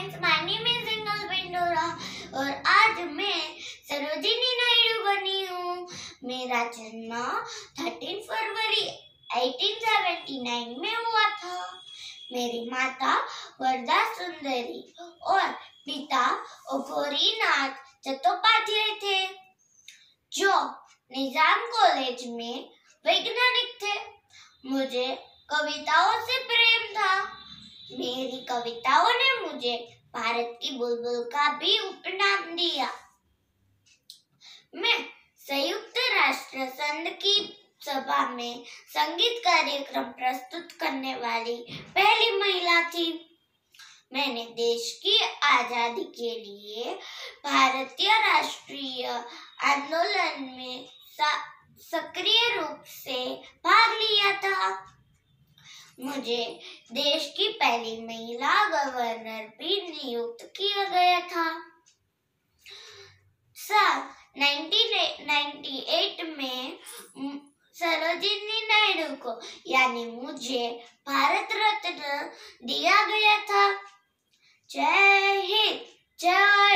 Friends, my name is इंगल बेंडोरा और आज मैं सरोजिनी नायडू बनी हूँ। मेरा जन्म 13 फरवरी 1879 में हुआ था। मेरी माता वरदा सुंदरी और पिता अघोरीनाथ चट्टोपाध्याय थे, जो निजाम कॉलेज में वैज्ञानिक थे। मुझे कविताओं से प्रेम था। मेरी कविताओं ने मुझे भारत की बुलबुल का भी उपनाम दिया। मैं संयुक्त राष्ट्र संघ की सभा में संगीत कार्यक्रम प्रस्तुत करने वाली पहली महिला थी। मैंने देश की आजादी के लिए भारतीय राष्ट्रीय आंदोलन में सक्रिय रूप से भाग लिया था। मुझे देश की पहली महिला गवर्नर भी नियुक्त किया गया था। साल 1998 में सरोजिनी नायडू को यानी मुझे भारत रत्न दिया गया था। जय हिंद, जय